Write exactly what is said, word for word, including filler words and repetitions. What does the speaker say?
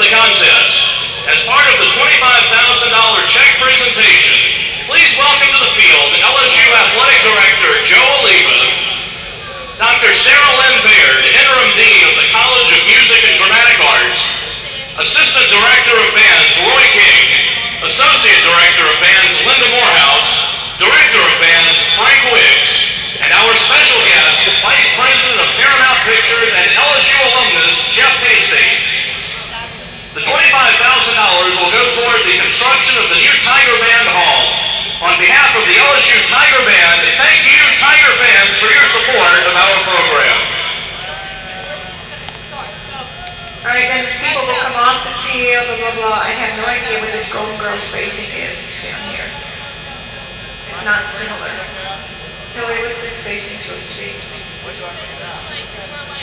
the contest. As part of the twenty-five thousand dollar check presentation, please welcome to the field L S U Athletic Director Joe Oliva, Doctor Sarah Lynn Baird, Interim Dean of the College of Music and Dramatic Arts, Assistant Director of Bands Roy King, Associate Director of Bands Linda Morehouse, Director of Bands Frank Wicks, and our special guest, Vice President of Paramount Pictures and L S U alumnus Jeff Casey. The twenty-five thousand dollars will go toward the construction of the new Tiger Band Hall. On behalf of the L S U Tiger Band, thank you, Tiger fans, for your support of our program. All right, then people will come off the field, blah, blah, blah. I have no idea what this Golden Girl spacing is down here. It's not similar. Hillary, what's this spacing supposed to be?